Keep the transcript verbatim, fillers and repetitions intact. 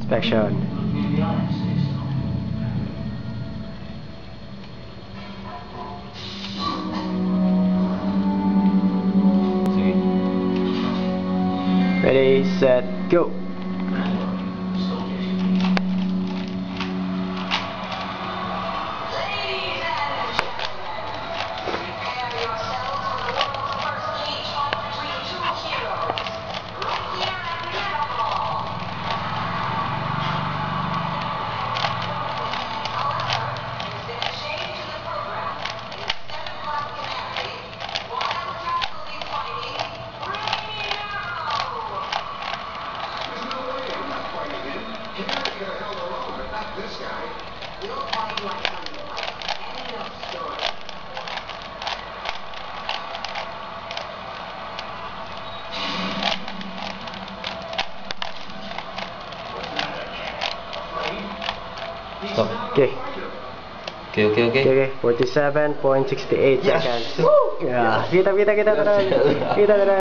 Inspection. Ready, set, go. This guy, you don't fight like something like any of the story. Stop. Okay. Okay, okay, okay. Okay, forty-seven point six eight Yes. seconds. Yeah. Kita, kita, kita, kita. Kita, kita.